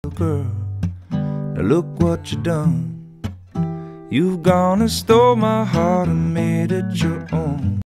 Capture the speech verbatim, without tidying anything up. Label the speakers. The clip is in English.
Speaker 1: girl, now look what you done. You've gone and stole my heart and made it your own.